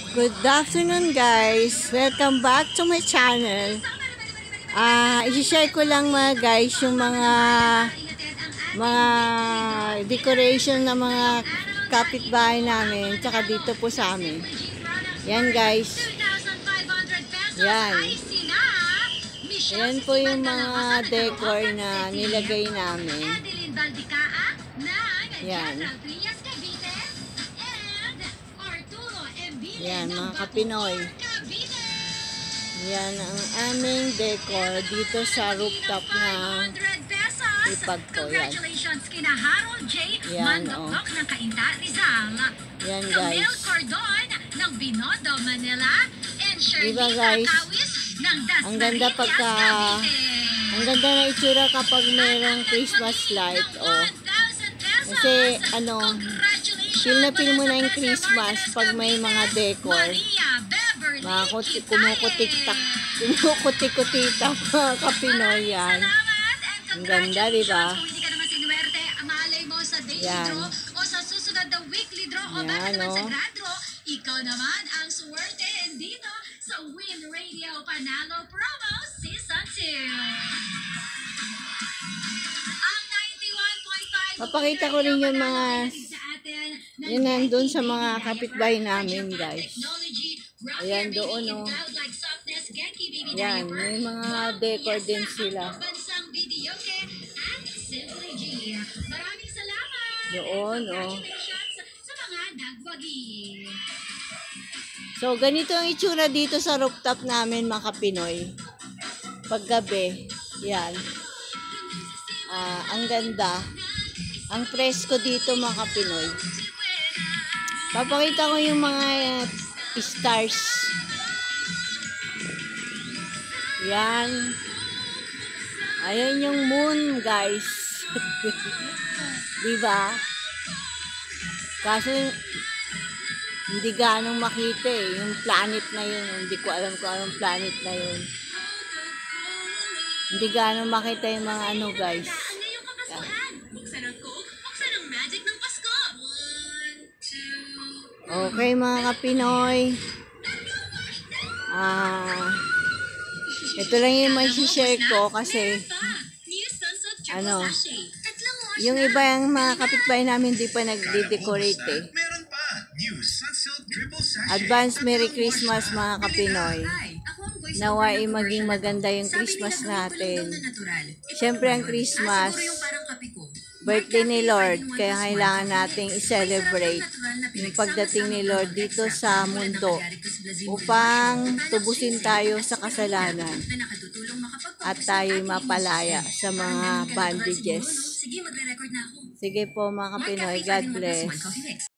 Good afternoon guys. Welcome back to my channel. I-share ko lang mga guys yung mga decoration ng mga kapitbahay namin tsaka dito po sa amin. Yan guys. Yan. Yan po yung mga decor na nilagay namin. Yan. Yan, mga kapinoy. Yan ang aming decor dito sa rooftop na ipag ko. Yan. Yan, oh. Yan, guys. Diba, guys? Ang ganda ang ganda na itsura kapag mayroong Christmas light, oh. Kasi, feel na feel mo na yung Christmas pag may mga decor. Mga kumukutik-kutitak mga kapinoy yan. Ang ganda, diba? Yan. Yan, oh. Ikaw naman ang suwerte dito sa Win Radio Panalo Promo Season 2. Ang 91.5 Papakita ko rin yung mga yun nandun sa mga kapitbahay namin guys. Ayan doon, oh. Yan, may mga decor din sila. Doon, oh. So, ganito ang itsura dito sa rooftop namin mga kapinoy. Paggabi, yan. Ang ganda. Ang presko dito mga kapinoy. Papakita ko yung mga stars. Yan. Ayan yung moon, guys. Diba? Kaso, hindi ganong makita eh. Yung planet na yun. Hindi ko alam kung anong planet na yun. Hindi ganong makita yung mga guys. Yan. Okay mga kapinoy. Ito lang yung may share ko kasi yung iba yung mga kapitbahay namin hindi pa nagde-decorate eh. Advance Merry Christmas mga kapinoy. Naway maging maganda yung Christmas natin. Siyempre ang Christmas, birthday ni Lord, kaya kailangan nating i-celebrate yung pagdating ni Lord dito sa mundo upang tubusin tayo sa kasalanan at tayo'y mapalaya sa mga bandages. Sige po mga kapinoy, God bless.